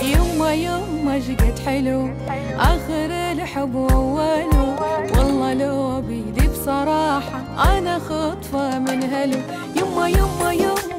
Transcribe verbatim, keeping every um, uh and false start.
يما يما شقد حلو آخر الحب وأوله، والله لو بيدي بصراحة أنا خطفة من هلو. يما يما يما